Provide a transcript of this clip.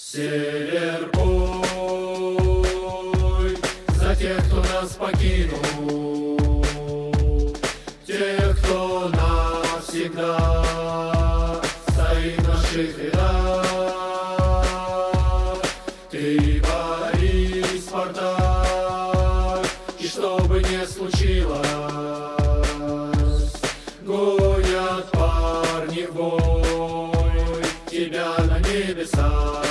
Север, пой за тех, кто нас покинул, тех, кто навсегда стоит в наших рядах. Ты борись, Спартак, и что бы ни случилось, гонят парни в бой тебя на небеса.